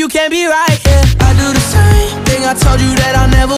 can't be right, yeah. I do the same thing, I told you that I'll never